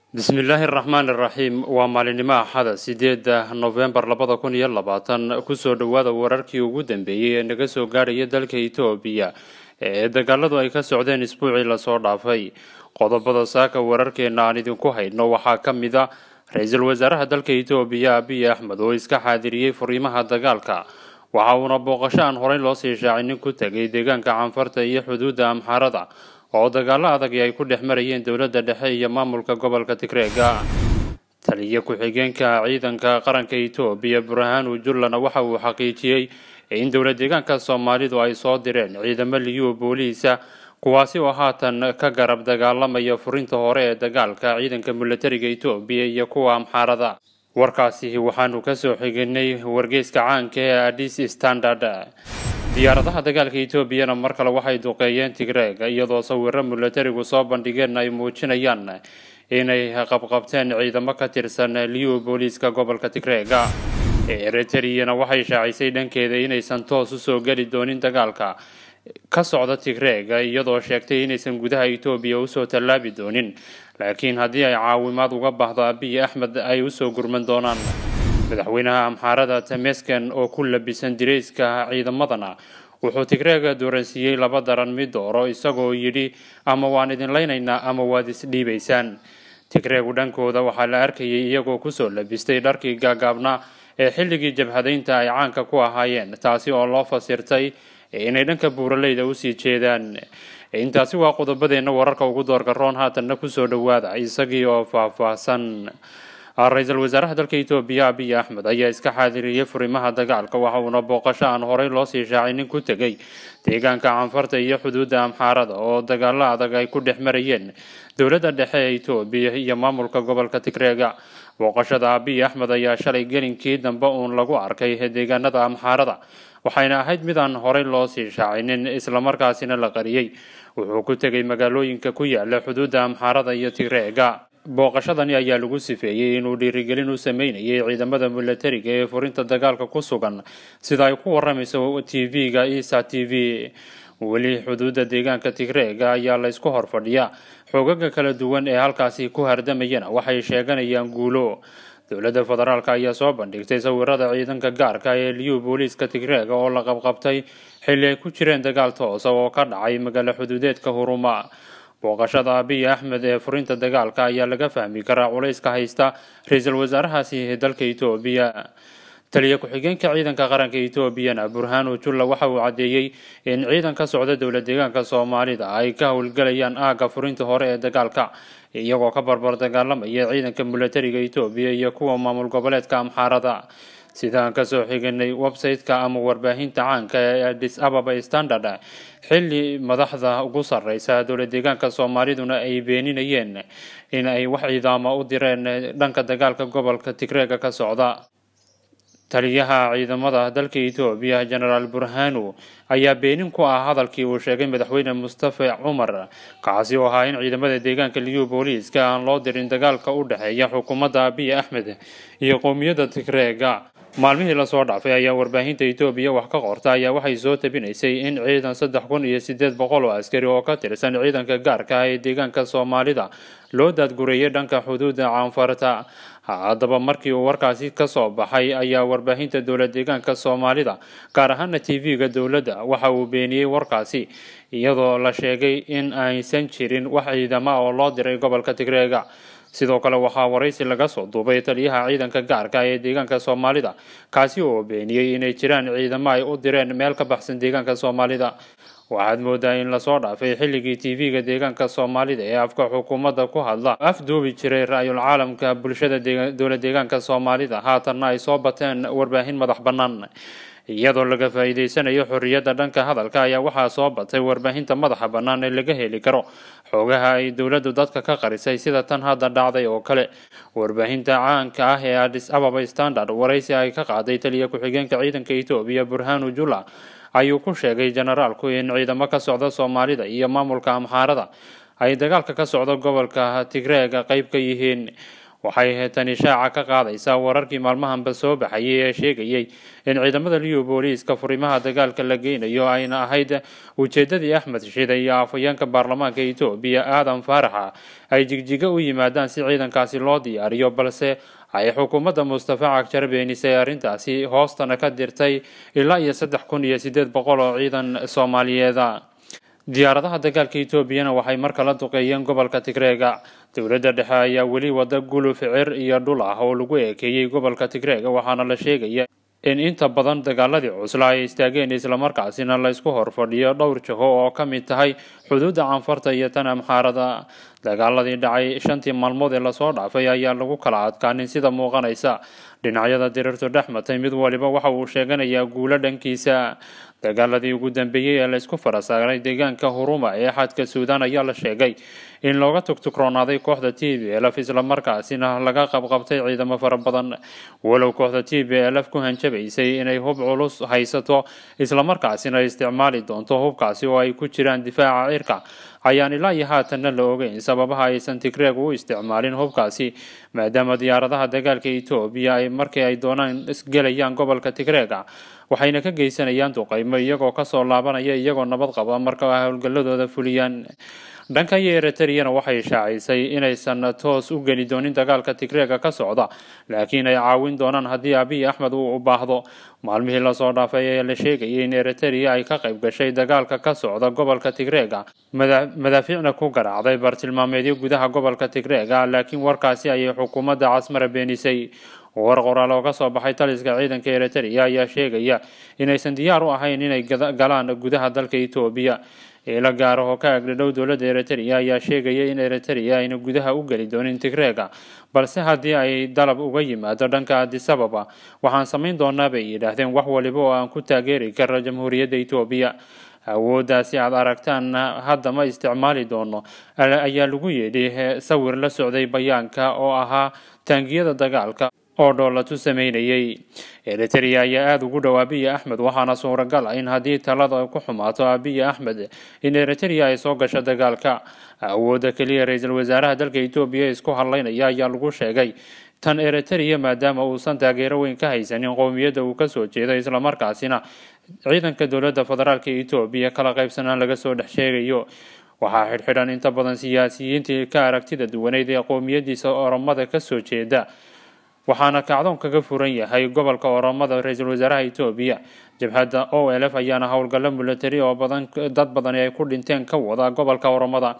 bismillaahi raxmaani raxiim waa maalinimo axada 8 Novembar 2020 kusoo dhawaada wararkii ugu dambeeyay ee naga soo gaaraya dalka Itoobiya ee dagaaladu ay ka socdeen isbuucii la soo dhaafay. Qodobada saaka wararkeena aan idinku hayno waxaa ka mid ah ra'iisul wasaaraha dalka Itoobiya Abiy Ahmed oo iska xaadiriyay furiimaha dagaalka. waxa uuna booqasho aan horey loo sii shaacinin ku tagay deegaanka Canfarta iyo xuduudda Amxaarada oo dagaalo adag ay ku dhex marayeen dawladda dhexe iyo maamulka gobolka Tigray. taliye ku-xigeenka ciidanka qaranka Itoobiya Burhanu Jullana waxa uu xaqiijiyay in dawladda deegaanka Soomaalidu ay soo direen ciidamo liyu booliisa kuwaasi oo haatan ka garab dagaalamaya furinta hore ee dagaalka ciidanka militariga Itoobiya iyo kuwa Amxaarada. warkaasi waxaanu ka soo xignay wargeyska caanka ee Addis Standard. diyaaradaha dagaalka Itoobiyana mar kale waxay duqeeyeen Tigray iyadoo sawirro militarigu soo bandhigeen ay muujinayaan inay qabqabteen ciidamo ka tirsan liyu booliiska gobolka Tigray. Eritrea waxay shaacisay dhankeeda inaysan toos u soo gali doonin dagaalka ka socda Tigray iyadoo sheegtay inaysan gudaha Itoobiya u soo tallaabi doonin, laakiin haddii ay caawimaad uga baahdo Abiy Ahmed ay u soo gurman doonaan. madaxweynaha Amxaarada Temesgen oo ku labisan direyska ciidamadana wuxuu Tigray dooransiiyay laba daran mid dooro isagoo yidhi ama waan idin leynaynaa ama waad isdhiibaysaan. Tigray dhankooda waxaa la arkayay iyagoo ku soo labistay dharkii gaagaabnaa ee xilligii jabhadaynta ay caanka ku ahaayeen, taasi oo loo fasirtay inay dhanka buuraleyda u sii jeedaan. intaasi waa qodobadeena wararka ugu doorka roon haatanna ku soo dhawaada isagii oo faahfaahsan. ra'iisul wasaaraha dalka Itoobiya Abiy Ahmed ayaa iska xaadiriyay furimaha dagaalka waxa uuna booqasho aan horey loo sii shaacinin ku tagay deegaanka Canfarta iyo xuduudda Amxaarada oo dagaalo adag ay ku dhex marayeen dawladda dhexe ee Itoobiya iyo maamulka gobolka Tigray. booqashada Abiy Ahmed ayaa shalay gelinkii dambe uun lagu arkay deegaanada Amxaarada, waxayna ahayd mid aan horey loo sii shaacinin isla markaasina la qariyay. wuxuu ku tagay magaalooyinka ku yaala xuduudda Amxaarada iyo Tigray. booqashadani ayaa lagu sifeeyay inuu dhiirigelin u sameynayay ciidamada militariga ee furinta dagaalka ku sugan, sida ay ku waramayso TV-ga Isa TV. weli xuduudda deegaanka Tigray ayaa la isku horfadhiyaa xogaga kala duwan ee halkaasi ku hardamayana waxay sheeganayaan guulo. dawladda federaalka ayaa soo bandhigtay sawirada ciidanka gaarka ee liyu booliiska Tigray oo la qabqabtay xilli ay ku jireen dagaal toos ah oo ka dhacay magaalo xuduudeedka Huruma. booqashada Abiy Ahmed ee furinta dagaalka ayaa laga fahmi karaa culayska haysta ra'iisul wasaarahaasi ee dalka Itoobiya. taliye ku-xigeenka ciidanka qaranka Itoobiyana Burhanu Julla waxa uu cadeeyay in ciidanka socda dawladda deegaanka Soomaalida ay ka howlgalayaan aaga furinta hore ee dagaalka iyagoo ka barbar dagaalamaya ciidanka militariga Itoobiya iyo kuwa maamul goboleedka Amxaarada. sidaan ka soo xignay website-ka ama warbaahinta caanka ee Addis Ababa Standard, xilli madaxda ugu sarreysa dawladda deegaanka Soomaaliduna ay beeninayeen in ay wax ciidamo u direen dhanka dagaalka gobolka Tigray ka socda. taliyaha ciidamada dalka Itoobiya General Burhanu ayaa beenin ku ah hadalkii uu sheegay madaxweyne Mustafa Umar kaasi oo ahaa in ciidamada deegaanka liyu booliiska aan loo dirin dagaalka u dhaxeeya xukuumadda Abiy Ahmed iyo qowmiyadda Tigray. maalmihii la soo dhaafay ayaa warbaahinta Itoobiya wax ka qorta ayaa waxay soo tabinaysay in ciidan 3800 oo askari oo ka tirsan ciidanka gaarka ah ee deegaanka Soomaalida loo daadgureeyay dhanka xuduudda Canfarta. haddaba markii uu warkaasi ka soo baxay ayaa warbaahinta dawladda deegaanka Soomaalida gaar ahaan TV-ga dawladda waxa uu beeniyay warkaasi iyadoo la sheegay in aysan jirin wax ciidamo oo loo diray gobolka Tigray. sidoo kale waxaa waraysi laga soo duubay taliyaha ciidanka gaarka ee deegaanka Soomaalida kaasi oo beeniyay inay jiraan ciidamo ay u direen meel ka baxsan deegaanka Soomaalida. waxaad moodaa in la soo dhaafay xilligii TV-ga deegaanka Soomaalida ee afka xukuumadda ku hadla afduubi jiray ra'yul caalamka bulshada dawladda deegaanka Soomaalida, haatanna ay soo bateen warbaahin madax bannaan. iyadoo laga faa'iideysanayo xorriyadda dhanka hadalka ayaa waxaa soo batay warbaahinta madaxa bannaan ee laga heli karo xogaha ay dawladdu dadka ka qarisay sida tan hadda dhacday oo kale. warbaahinta caanka ah ee Addis Ababa Standard waraysi ay ka qaaday taliye ku-xigeenka ciidanka Itoobiya Burhanu Julla ayuu ku sheegay generaalku in ciidamo ka socda Soomaalida iyo maamulka Amxaarada ay dagaalka ka socda gobolka Tigray qayb ka yihiin. waxay tani shaaca ka qaadaysaa wararkii maalmahanba soo baxayay ee sheegayay in ciidamada liyu booliiska furimaha dagaalka la geynayo ayna ahayd ujeedadii Axmed Shide iyo afhayeenka baarlamaanka Itoobiya Aadan Faarax ay jigjiga u yimaadaan si ciidankaasi loo diyaariyo, balse ay xukuumadda Mustafa Cagjar beenisay arrintaasi hoostana ka dirtay ilaa iyo 3,800 oo ciidan Soomaaliyeed. diyaaradaha dagaalka Itoobiyana waxay mar kale duqeeyeen gobolka Tigreega. dowladda dhexe ayaa weli wada guluf cir iyo dhul ah oo lagu eekeeyay gobolka Tigreega, waxaana la sheegaya in inta badan dagaaladii cusla ay istaageen isla markaasina la isku horfadhiyo dhowr jaho oo ka mid tahay xuduudda Canfarta iyo tan Amxaarada. dagaaladii dhacay 5 maalmood ee lasoo dhaafay ayaa lagu kala adkaanin sida muuqanaysa. dhinacyada dirirtu dhexmatay mid waliba waxa uu sheeganayaa guulo dhankiisa. dagaaladii ugu dambeeyay ee la isku farasaaray deegaanka Huruma ee xadka Suudaan ayaa la sheegay in looga tugtugroonaday kooxda TPLF isla markaasina laga qabqabtay ciidamo fara badan. walow kooxda TPLF ku hanjabaysay inay hub culus haysato isla markaasina isticmaali doonto hubkaasi oo ay ku jiraan difaaca cirka, ayaan ilaa iyo haatanna la ogeyn sababaha aysan Tigreeg u isticmaalin hubkaasi, maadaama diyaaradaha dagaalka Itoobiya ay markii ay doonaan isgelayaan gobolka Tigreega waxayna ka geysanayaan duqeymo iyagoo ka soo laabanaya iyagoo nabad qaba marka ay howlgaladooda fuliyaan. dhanka Eritrea waxay shaacisay inaysan toos u geli doonin dagaalka Tigreega ka socda, laakiin ay caawin doonaan haddii Abiy Ahmed uu u baahdo. maalmihii la soo dhaafay ayaa la sheegayay in Eritrea ay ka qayb gashay dagaalka ka socda gobolka Tigreega, madaafiicna ku garaacday bartilmaameedyo gudaha gobolka Tigreega, laakiin warkaasi ayay xukuumadda Casmara beenisay. war qoraal oo ka soo baxay taliska ciidanka Eritrea ayaa sheegaya inaysan diyaar u ahayn inay galaan gudaha dalka Itoobiya. ila gaar ah oo ka agdhow dowladda Eritrea ayaa sheegaya in Eritrea ayna gudaha u gali doonin Tigreega, balse haddii ay dalab uga yimaado dhanka Addis Ababa waxaan samayn doonaa bay yidhaahdeen wax waliba oo aan ku taageeri karo jamhuuriyadda Itoobiya. awooddaasi aad aragtaan hadda ma isticmaali doono ayaa lagu yidhi sawir la socday bayaanka oo ahaa taangiyada dagaalka oo dhoolatu sameynayay. Eritrea ayaa aad ugu dhow Abiy Ahmed, waxaana suuragal ah in haddii talada ku xumaato Abiy Ahmed in Eritrea ay soo gasho dagaalka. awoodda kaliya ra'iisul wasaaraha dalka Itoobiya isku hadlaynaya ayaa lagu sheegay tan Eritrea maadaama uusan taageero weyn ka haysanin qowmiyadda uu ka soo jeedo, isla markaasina ciidanka dowladda federaalka Itoobiya kala qaybsanaan laga soo dhex sheegayo. waxaa xidhan inta badan siyaasiyiintii ka aragtida duwaneyd ee qowmiyadiisa Oromada ka soo jeeda, waxaana kacdoon kaga furan yahay gobolka Oromada ra'iisul wasaaraha Itoobiya. jabhadda OLF ayaana howlgallo military oo dad badan ay ku dhinteen ka wada gobolka Oromada.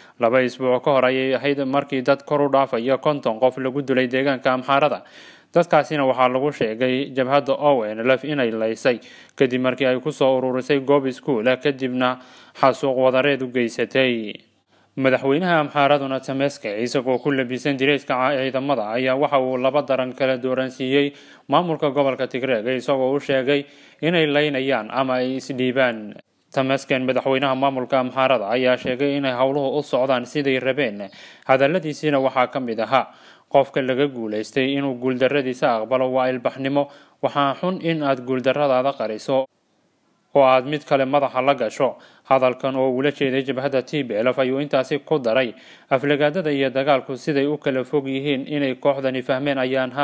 2 isbuuc ka hor ayay ahayd markii dad kor u dhaafaya 50 qof lagu dilay deegaanka Amxaarada. dadkaasina waxaa lagu sheegay jabhadda OLF inay laysay kadib markii ay ku soo ururisay goob iskuul kadibna xasuuq wadareed u geysatay. madaxweynaha Amxaaraduna Tameska isagoo ku labisan direeska ciidamada ayaa waxa uu laba daran kala dooransiiyay maamulka gobolka Tigreega, isagoo u sheegay inay laynayaan ama ay isdhiibaan. Tamaskan madaxweynaha maamulka Amxaarada ayaa sheegay inay howluhu u socdaan siday rabeen. hadaladiisina waxaa ka mid ahaa qofka laga guuleystay inuu guuldarradiisa aqbalo waa ilbaxnimo, waxaa xun in aad guuldarradaada qariso oo aad mid kale madaxa la gasho. hadalkan oo ula jeeday jabhadda TPLF ayuu intaasi ku daray aflagaadada iyo dagaalku siday u kala fog yihiin inay kooxdani fahmeen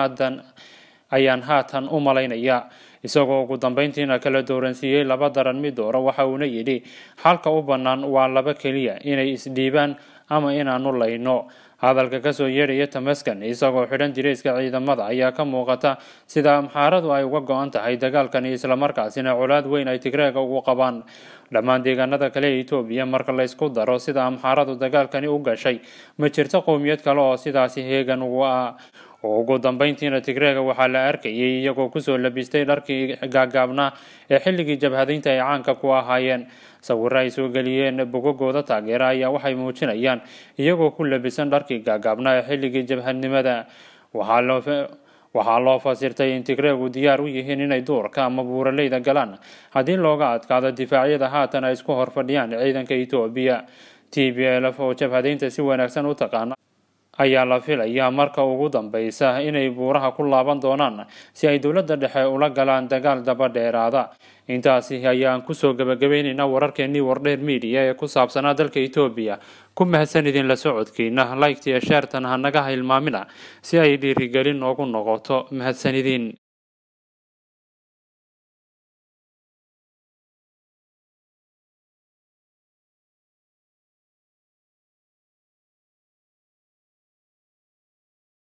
ayaan haatan u malaynaya. isagoo ugu dambeyntiina kala dooransiiyay laba daran mid doora, waxa uuna yidhi xalka u bannaan waa laba keliya, inay isdhiibaan ama inaanu layno. hadalka kasoo yeedhaya Tamaskan isagoo xidhan direeska ciidamada ayaa ka muuqata sida Amxaaradu ay uga go'an tahay dagaalkani, isla markaasina colaad weyn ay Tigreega ugu qabaan. dhammaan deegaanada kale ee Itoobiya marka la isku daro sida Amxaaradu dagaalkani u gashay, ma jirto qowmiyad kale oo sidaasi heegan ugu ah. ugu dambeyntiina Tigreega waxaa la arkayay iyagoo kusoo labistay dharkii gaagaabnaa ee xilligii jabhadaynta ay caanka ku ahaayeen. sawirro ay soo geliyeen bogogooda taageera ayaa waxay muujinayaan iyagoo ku labisan dharkii gaagaabnaa ee xilligii jabhadnimada. waxaa loo fasirtay in Tigreegu diyaar u yihiin inay duurka ama buuraleyda galaan haddii looga adkaado difaacyada haatan ay isku horfadhiyaan ciidanka Itoobiya. TPLF oo jabhadaynta si wanaagsan u taqaana ayaa la filayaa marka ugu dambeysa inay buuraha ku laaban doonaan si ay dowladda dhexe ula galaan dagaal daba dheeraada. intaasi ayaan kusoo gabagabaynaynaa wararkeenii wardheer media ee ku saabsanaa dalka Itoobiya. ku mahadsan idin la socodkiina, like iyo share tan hanaga hilmaamina si ay dhiirigelin noogu noqoto. mahadsanidin.